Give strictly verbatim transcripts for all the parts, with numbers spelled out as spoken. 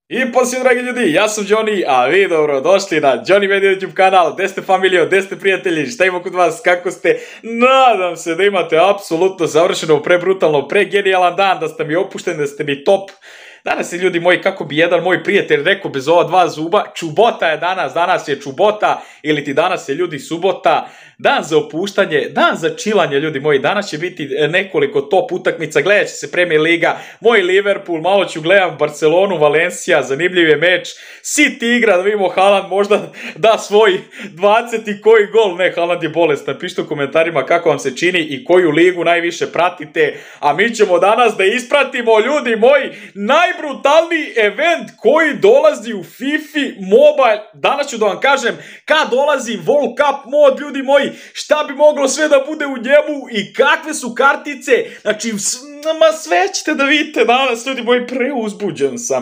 I poslije, dragi ljudi, ja sam Johnny, a vi dobro došli na Johnny Media YouTube kanal. Gde ste familijo, gde ste prijatelji, šta ima kod vas, kako ste? Nadam se da imate apsolutno završeno, prebrutalno, pregenijalan dan, da ste mi opušteni, da ste mi top. Danas je, ljudi moji, kako bi jedan moj prijatelj rekao bez ova dva zuba, čubota je danas, danas je čubota, ili ti danas je, ljudi, subota, dan za opuštanje, dan za čilanje, ljudi moji. Danas će biti nekoliko top utakmica, gledat će se Premier Liga, moj Liverpool, malo ću gledam Barcelonu, Valencia, zanimljiv je meč, City igra, da vidimo Haaland možda da svoj dvadeseti koji gol, ne, Haaland je bolestan, pišite u komentarima kako vam se čini i koju ligu najviše pratite, a mi ćemo danas da ispratimo, ljudi moji, najbrutalniji event koji dolazi u FIFA Mobile. Danas ću da vam kažem kad dolazi World Cup mod, ljudi moji, šta bi moglo sve da bude u njemu i kakve su kartice, znači ma sve ćete da vidite danas, ljudi moji, preuzbuđen sam.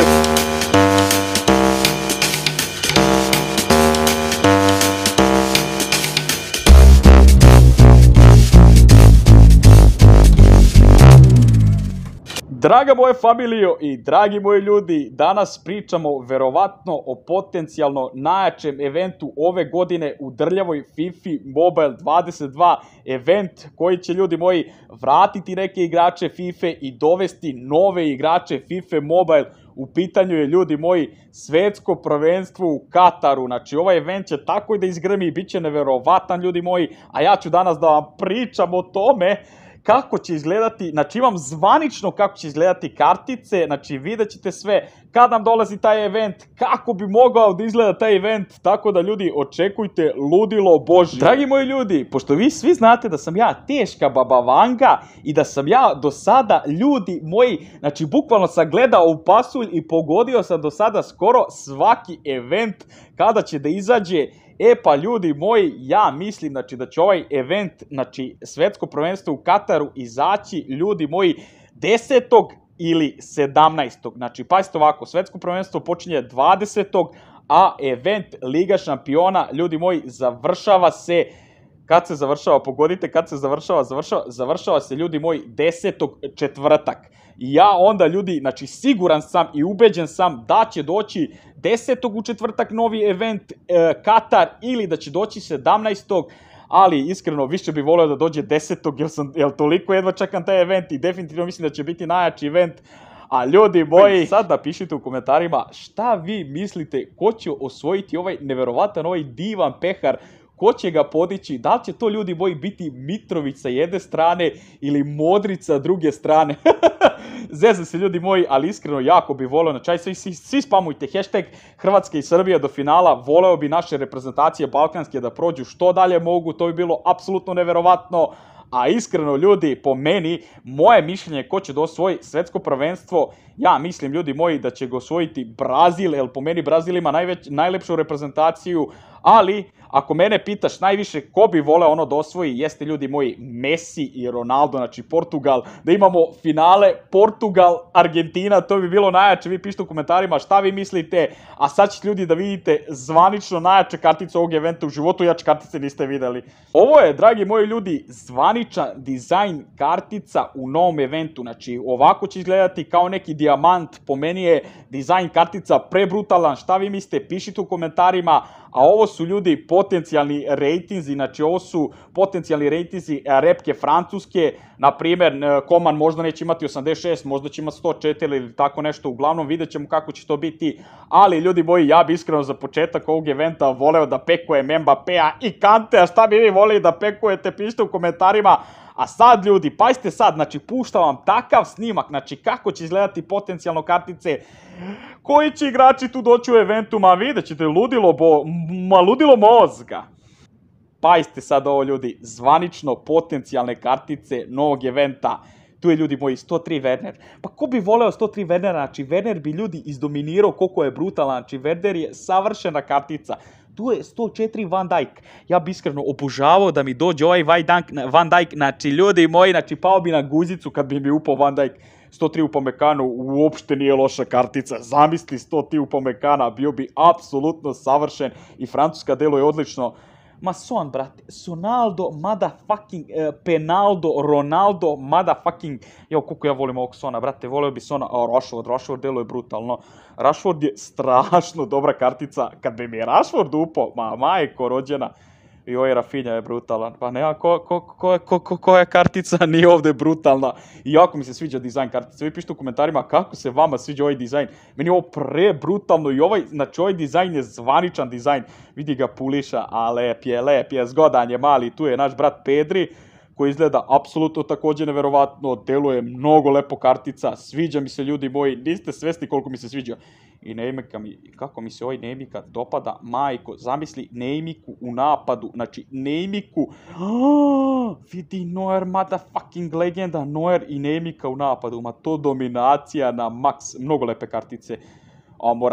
Draga moje familijo i dragi moji ljudi, danas pričamo verovatno o potencijalno najjačem eventu ove godine u drljavoj FIFA Mobile dvadeset dva, event koji će, ljudi moji, vratiti neke igrače FIFA i dovesti nove igrače FIFA Mobile. U pitanju je, ljudi moji, svetsko prvenstvo u Kataru. Znači, ovaj event će tako i da izgrmi i bit će neverovatan, ljudi moji, a ja ću danas da vam pričam o tome kako će izgledati, znači imam zvanično kako će izgledati kartice, znači vidjet ćete sve kad nam dolazi taj event, kako bi mogao da izgleda taj event, tako da, ljudi, očekujte ludilo božje. Dragi moji ljudi, pošto vi svi znate da sam ja teška baba Vanga i da sam ja do sada, ljudi moji, znači bukvalno sam gledao u pasulj i pogodio sam do sada skoro svaki event kada će da izađe. E pa, ljudi moji, ja mislim, znači, da će ovaj event, znači svetsko prvenstvo u Kataru izaći, ljudi moji, desetog ili sedamnaestog. Znači, pazite ovako, svetsko prvenstvo počinje dvadesetog, a event Liga šampiona, ljudi moji, završava se, kad se završava, pogodite, kad se završava, završava, završava se, ljudi moji, desetog četvrtak. I ja onda, ljudi, znači siguran sam i ubeđen sam da će doći desetog u četvrtak novi event e, Katar, ili da će doći sedamnaestog, ali iskreno više bih volio da dođe desetog, jer sam, jer toliko jedva čekam taj event i definitivno mislim da će biti najjači event. A, ljudi moji, sad napišite u komentarima šta vi mislite ko će osvojiti ovaj neverovatan, ovaj divan pehar, ko će ga podići, da li će to, ljudi moji, biti Mitrović sa jedne strane ili Modrić sa druge strane. Zezam se, ljudi moji, ali iskreno jako bi voleo, na čaj, svi, svi, svi spamujte hashtag Hrvatska i Srbija do finala, voleo bi naše reprezentacije balkanske da prođu što dalje mogu, to bi bilo apsolutno neverovatno. A iskreno, ljudi, po meni, moje mišljenje ko će da osvoji svetsko prvenstvo, ja mislim, ljudi moji, da će ga osvojiti Brazil, jer po meni Brazil ima najveć, najlepšu reprezentaciju, ali ako mene pitaš najviše ko bi voleo ono da osvoji, jeste, ljudi moji, Messi i Ronaldo, znači Portugal, da imamo finale Portugal-Argentina, to bi bilo najjače, vi pišite u komentarima šta vi mislite, a sad ćete, ljudi, da vidite zvanično najjače kartice ovog eventa u životu, jače kartice niste videli. Ovo je, dragi moji ljudi, zvaničan dizajn kartica u novom eventu, znači ovako će izgledati kao neki dijamant, po meni je dizajn kartica prebrutalan, šta vi mislite, pišite u komentarima. A ovo su, ljudi, potencijalni rejtinzi, znači ovo su potencijalni rejtinzi repke francuske, na primjer, Koman možda neće imati osamdeset šest, možda će imati sto četiri ili tako nešto, uglavnom vidjet ćemo kako će to biti, ali, ljudi moji, ja bi iskreno za početak ovog eventa voleo da pekujem Mbappéa i Kantea, šta bi vi voleli da pekujete, pišite u komentarima. A sad, ljudi, pazite sad, znači puštam vam takav snimak, znači kako će izgledati potencijalno kartice, koji će igrači tu doći u eventu, ma vidjet ćete, ludilo bo, ma ludilo mozga. Pazite sad ovo, ljudi, zvanično potencijalne kartice novog eventa. Tu je, ljudi moji, sto tri Werner. Pa ko bi voleo sto tri Wernera? Znači, Werner bi, ljudi, izdominirao koliko je brutalan. Znači, Werner je savršena kartica. Tu je sto četiri Van Dijk. Ja bi iskreno obožavao da mi dođe ovaj Van Dijk. Znači, ljudi moji, znači, pao bi na guzicu kad bi mi upao Van Dijk. sto tri Upamecano uopšte nije loša kartica. Zamisli sto tri Upamecana, bio bi apsolutno savršen i Francuska deluje odlično. Ma Son, brate, Sonaldo, motherfucking, uh, Penaldo, Ronaldo, motherfucking, jo, koliko ja volim ovog Sona, brate, volio bi Sona, a Rashford, Rashford deluje brutalno, Rashford je strašno dobra kartica, kad bi mi Rashford upao, ma majko rođena, joj, Rafinha je brutalan, pa nema ko, ko, ko, ko, ko, koja kartica nije ovdje brutalna, i jako mi se sviđa dizajn kartica, vi pišite u komentarima kako se vama sviđa ovaj dizajn, meni je ovo pre brutalno i ovaj, znači ovaj dizajn je zvaničan dizajn, vidi ga Puliša, a lep je, lep je, zgodan je mali, tu je naš brat Pedri, koji izgleda apsolutno također neverovatno, deluje mnogo lepo kartica, sviđa mi se ljudi moji, niste svesni koliko mi se sviđa. I Neymika mi, kako mi se ovaj Neymika dopada, majko, zamisli Neymiku u napadu, znači Neymiku, oh, vidi Neuer, motherfucking legenda, Neuer i Neymika u napadu, ma to dominacija na maks, mnogo lepe kartice. O, mora,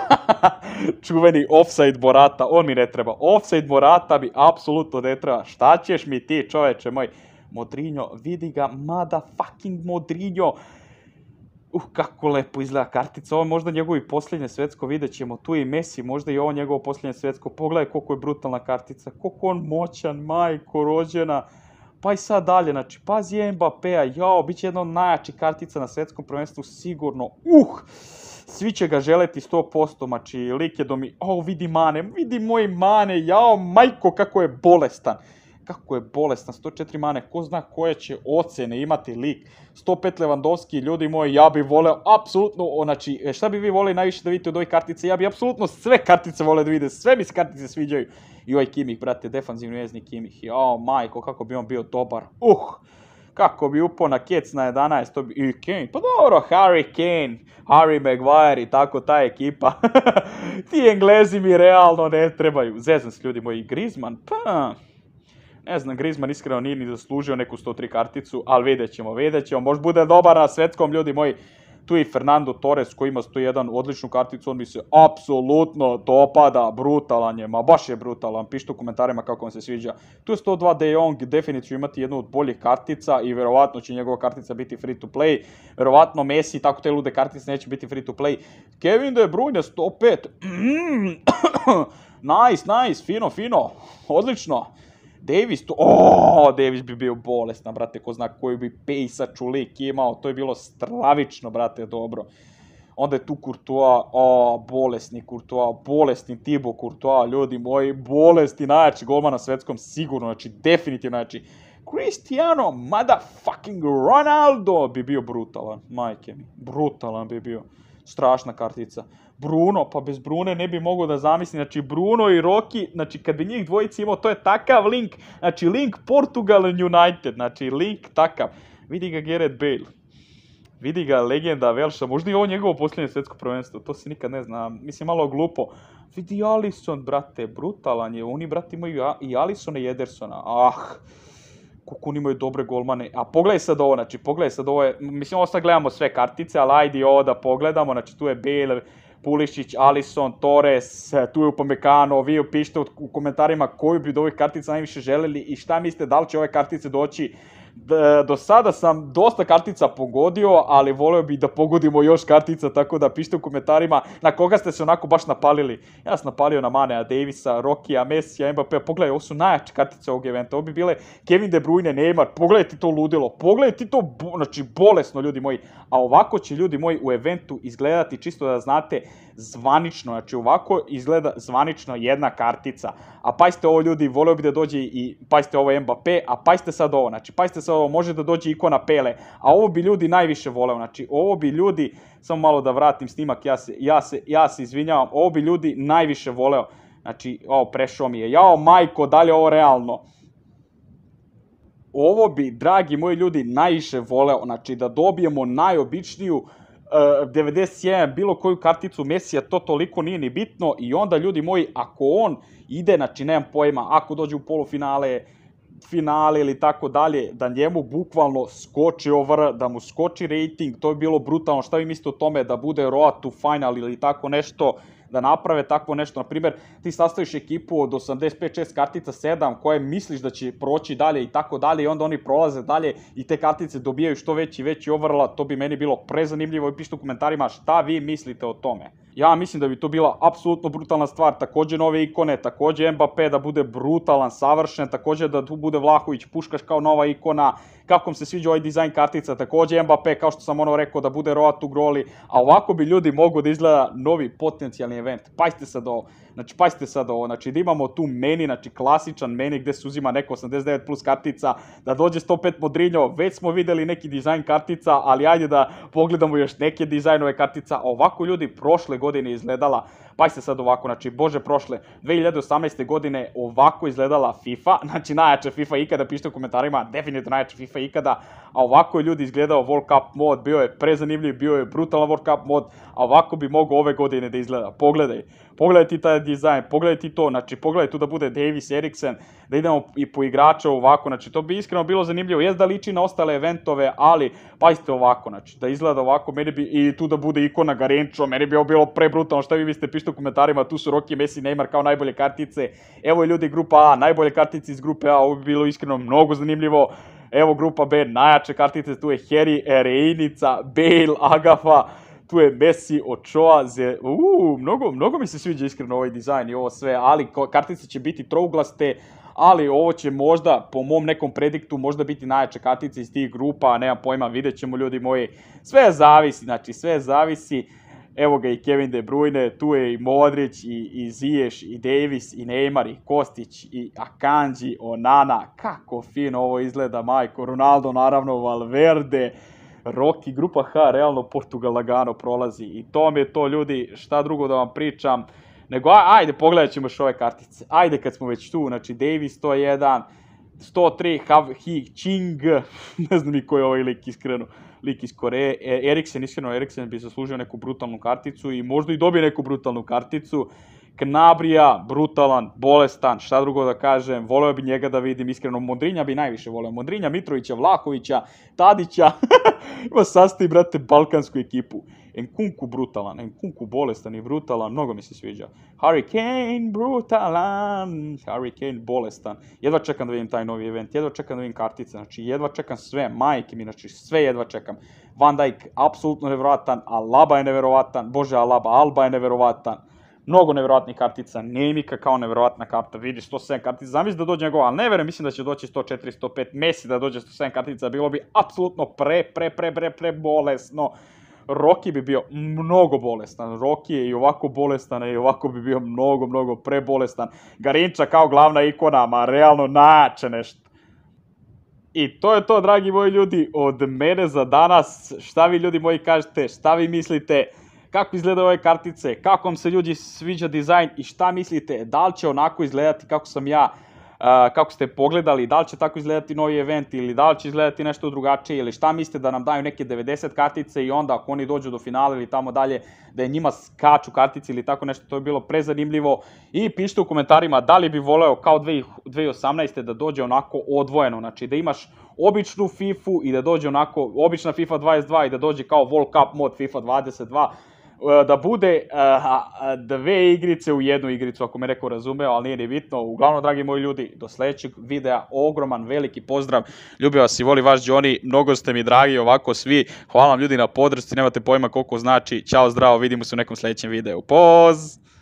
čuveni offside Morata, on mi ne treba, offside Morata mi apsolutno ne treba, šta ćeš mi ti čoveče moj, Modrinho, vidi ga, motherfucking Modrinho, uh, kako lepo izgleda kartica, ovo je možda njegovi posljednje svetsko, vidjet ćemo, tu je i Messi, možda i ovo njegovo posljednje svetsko, pogledaj koliko je brutalna kartica, koliko on moćan, majko rođena, pa i sad dalje, znači, pazi Mbappéa, jao, bit će jedna od najjačih kartica na svetskom prvenstvu, sigurno, uh, svi će ga želeti sto posto, znači, lik je do mi, o, vidi Mane, vidi moj Mane, jao, majko, kako je bolestan, kako je bolestan, sto četiri Mane, ko zna koje će ocene imati lik, sto pet Lewandowski, ljudi moji, ja bih voleo, apsolutno, znači, šta bi vi voleli najviše da vidite od ovih kartice, ja bih apsolutno sve kartice voleo da vide, sve mi se kartice sviđaju, i ovaj Kimmich, brate, defanzivni vezni Kimmich, jao, majko, kako bi on bio dobar, uh, kako bi upao na kec na jedanaest, to bi, i Kane, pa dobro, Harry Kane, Harry Maguire i tako ta ekipa, ti Englezi mi realno ne trebaju, zezam se ljudi moji, Griezmann, pa, ne znam, Griezmann iskreno nije ni zaslužio neku sto tri karticu, ali vidjet ćemo, vidjet ćemo, možda bude dobar na svetskom, ljudi moji, tu je i Fernando Torres koji ima sto jedan odličnu karticu, on mi se apsolutno dopada, brutalan je, ma baš je brutalan, pišite u komentarima kako vam se sviđa. Tu je sto dva De Jong, definitivno imati jednu od boljih kartica i verovatno će njegova kartica biti free to play, verovatno Messi, tako te lude kartice neće biti free to play. Kevin De Bruyne, sto pet, nice, nice, fino, fino, odlično. Davis, to, ooo, Davis bi bio bolestan, brate, ko zna koju bi pejsaču lik imao, to je bilo stravično, brate, dobro. Onda je tu Courtois, o, bolesni Courtois, bolesni Thibaut Courtois, ljudi moji, bolesni, najjači golman na svetskom, sigurno, znači, definitivno najjači. Cristiano, motherfucking Ronaldo bi bio brutalan, majke mi, brutalan bi bio, strašna kartica. Bruno, pa bez Brune ne bi mogao da zamislim, znači Bruno i Rocky, znači kad bi njih dvojici imao, to je takav link, znači link Portugal and United, znači link takav. Vidi ga Gareth Bale, vidi ga legenda Velša, možda i ovo njegovo posljednje svjetsko prvenstvo, to se nikad ne zna, mislim malo glupo. Vidi Alisson, brate, brutalan je, oni brate imaju i Alissona i Edersona, ah, koliko oni imaju dobre golmane, a pogledaj sad ovo, znači pogledaj sad ovo, je, mislim ovo sad gledamo sve kartice, ali ajde ovo da pogledamo, znači tu je Bale, Pulišić, Alisson, Torres, tu je Upamecano, vi pišite u komentarima koju bi od ovih kartica najviše želeli i šta mislite da li će ove kartice doći. Do sada sam dosta kartica pogodio, ali voleo bih da pogodimo još kartica, tako da pišite u komentarima na koga ste se onako baš napalili. Ja sam napalio na Manea, Davisa, Rokija, Messija, Mbappé, pogledaj, ovo su najjače kartice ovog eventa, ovo bi bile Kevin De Bruyne, Neymar, pogledaj ti to ludilo, pogledaj ti to, znači bolesno ljudi moji, a ovako će ljudi moji u eventu izgledati, čisto da znate, zvanično, znači ovako izgleda zvanično jedna kartica, a pazite ovo ljudi, voleo bi da dođe i pazite ovo Mbappé, a pazite sad ovo, znači pazite sad ovo, može da dođe ikona Pele, a ovo bi ljudi najviše voleo, znači ovo bi ljudi, samo malo da vratim snimak, ja se, ja se, ja se izvinjavam, ovo bi ljudi najviše voleo, znači, ovo prešao mi je, jao majko, da li je ovo realno? Ovo bi, dragi moji ljudi, najviše voleo, znači da dobijemo najobičniju uh, devedeset jedan, bilo koju karticu Messija, to toliko nije ni bitno i onda ljudi moji, ako on ide, znači nemam pojma, ako dođe u polufinale, finale ili tako dalje, da njemu bukvalno skoči over, da mu skoči rating, to bi bilo brutalno, šta vi mislite o tome da bude road to final ili tako nešto, da naprave takvo nešto, na primjer, ti sastaviš ekipu od osamdeset pet šest kartica, sedam, koje misliš da će proći dalje i tako dalje i onda oni prolaze dalje i te kartice dobijaju što veći i veći overall, to bi meni bilo prezanimljivo i pišite u komentarima šta vi mislite o tome. Ja mislim da bi to bila apsolutno brutalna stvar, također nove ikone, također Mbappé da bude brutalan, savršen, također da tu bude Vlahović, Puškaš kao nova ikona, kako mi se sviđa ovaj dizajn kartica, također Mbappé, kao što sam ono rekao, da bude Roat u groli, a ovako bi ljudi mogu da izgleda novi potencijalni event. Pazite sad ovo, znači pazite sad ovo, znači da imamo tu meni, znači klasičan meni gdje se uzima neko osamdeset devet plus kartica, da dođe sto pet Modrinho, već smo vidjeli neki dizajn kartica, ali ajde da pogledamo još neke dizajnove kartica, a ovako ljudi prošle godine izgledala, pazite sad ovako, znači bože prošle, dve hiljade osamnaeste. godine ovako izgledala FIFA, znači najjača FIFA ikada, pišite u komentarima, definitivno najjača FIFA ikada, a ovako je ljudi izgledao World Cup mod, bio je prezanimljiv, bio je brutalan World Cup mod, a ovako bi mogao ove godine da izgleda, pogledaj, pogledaj ti taj dizajn, pogledaj ti to, znači pogledaj tu da bude Davis, Eriksen, da idemo i po igrača ovako, znači to bi iskreno bilo zanimljivo, jest da liči na ostale eventove, ali pazite ovako, znači da izgleda ovako, meni bi i tu da bude ikona Garenčo, meni bi ovo bilo prebrutalno, šta vi mislite, pišite u komentarima, tu su Rocky, Messi, Neymar kao najbolje kartice, evo je ljudi grupa A, najbolje kartice iz grupe A, ovo bi bilo iskreno mnogo zanimljivo, evo grupa B, najjače kartice, tu je Harry, Reinica, Bale, Agafa, tu je Messi, Ochoa, ze... Uuu, mnogo, mnogo mi se sviđa iskreno ovaj dizajn i ovo sve, ali kartice će biti trouglaste, ali ovo će možda, po mom nekom prediktu, možda biti najjače kartice iz tih grupa, nemam pojma, vidjet ćemo ljudi moji, sve zavisi, znači sve zavisi, evo ga i Kevin De Bruyne, tu je i Modrić, i, i Ziyech, i Davis, i Neymar, i Kostić, i Akanji, Onana, kako fino ovo izgleda, majko, Ronaldo, naravno, Valverde, Rocky, grupa H, realno Portugal lagano prolazi i to mi je to ljudi, šta drugo da vam pričam, nego ajde pogledat ćemo još ove kartice, ajde kad smo već tu, znači Davis sto jedan, sto tri, Hav Hi Ching, ne znam ni ko je ovaj lik iskreno, lik iz Koreje, e, Eriksen, iskreno Eriksen bi zaslužio neku brutalnu karticu i možda i dobije neku brutalnu karticu, Knabrija, brutalan, bolestan, šta drugo da kažem, voleo bi njega da vidim, iskreno, Modrinja bi najviše voleo, Modrinja, Mitrovića, Vlahovića, Tadića, ima sastavi, brate, balkansku ekipu, Nkunku brutalan, Nkunku bolestan i brutalan, mnogo mi se sviđa, Harry Kane brutalan, Harry Kane bolestan, jedva čekam da vidim taj novi event, jedva čekam da vidim kartice, znači jedva čekam sve, majke mi, znači sve jedva čekam, Van Dijk, apsolutno nevjerovatan, Alaba je nevjerovatan, bože Alaba, Alba je nevjerovatan, mnogo nevjerojatnih kartica, Nemika kao nevjerojatna karta, vidi sto sedam kartica, zamisli da dođe njegova, ali ne verujem, mislim da će doći sto četiri, sto pet, Messi da dođe sto sedam kartica, bilo bi apsolutno pre, pre, pre, pre, pre bolesno. Rocky bi bio mnogo bolestan, Rocky je i ovako bolestan i ovako bi bio mnogo, mnogo prebolestan. Garinča kao glavna ikona, ma realno najjače nešto. I to je to, dragi moji ljudi, od mene za danas. Šta vi ljudi moji kažete, šta vi mislite? Kako izgledaju ove kartice, kako vam se ljudi sviđa dizajn i šta mislite, da li će onako izgledati kako sam ja, uh, kako ste pogledali, da li će tako izgledati novi event ili da li će izgledati nešto drugačije ili šta mislite da nam daju neke devedeset kartice i onda ako oni dođu do finala ili tamo dalje da je njima skaču kartice ili tako nešto, to je bilo prezanimljivo i pišite u komentarima da li bi voleo kao dve hiljade osamnaeste. da dođe onako odvojeno, znači da imaš običnu fifu i da dođe onako, obična FIFA dvadeset dva i da dođe kao World Cup mod FIFA dvadeset dva, da bude uh, dve igrice u jednu igricu, ako me neko razumeo, ali nije ni bitno. Uglavnom, dragi moji ljudi, do sljedećeg videa, ogroman, veliki pozdrav, ljubim vas i voli vaš Johnny, mnogo ste mi dragi, ovako svi, hvala vam ljudi na podršci, nemate pojma koliko znači, ćao, zdravo, vidimo se u nekom sljedećem videu, poz!